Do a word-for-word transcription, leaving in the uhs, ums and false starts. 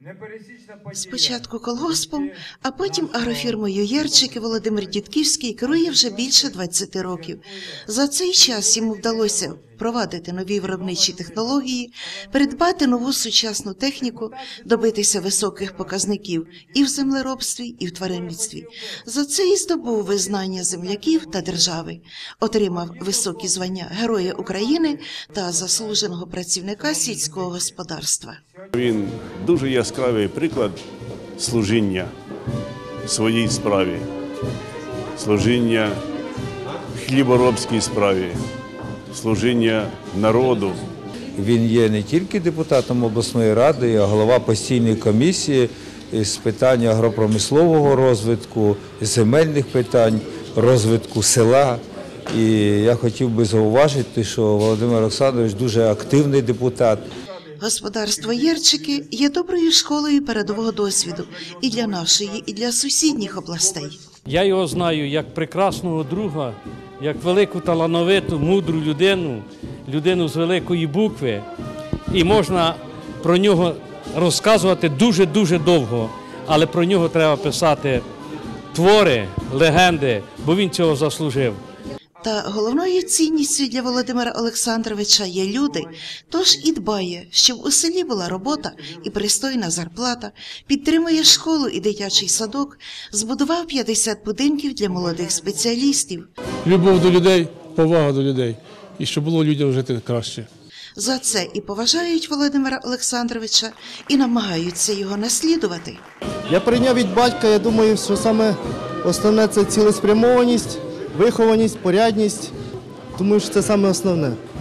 Спочатку колгоспом, а потім агрофірмою «Єрчики» Володимир Дідківський керує вже більше двадцяти років. За цей час йому вдалося впровадити нові виробничі технології, придбати нову сучасну техніку, добитися високих показників і в землеробстві, і в тваринництві. За це і здобув визнання земляків та держави. Отримав високі звання Героя України та заслуженого працівника сільського господарства. Він дуже яскравий приклад служіння своїй справі, служіння хліборобській справі, служіння народу. Він є не тільки депутатом обласної ради, а голова постійної комісії з питань агропромислового розвитку, земельних питань, розвитку села. І я хотів би зауважити, що Володимир Олександрович дуже активний депутат. Господарство «Єрчики» є доброю школою передового досвіду і для нашої, і для сусідніх областей. Я його знаю як прекрасного друга, як велику талановиту, мудру людину, людину з великої букви. І можна про нього розказувати дуже-дуже довго, але про нього треба писати твори, легенди, бо він цього заслужив. Та головною цінністю для Володимира Олександровича є люди, тож і дбає, щоб у селі була робота і пристойна зарплата, підтримує школу і дитячий садок, збудував п'ятдесят будинків для молодих спеціалістів. Любов до людей, повага до людей і щоб було людям жити краще. За це і поважають Володимира Олександровича, і намагаються його наслідувати. Я прийняв від батька, я думаю, що саме основне – це цілеспрямованість, вихованість, порядність, тому що це саме основне.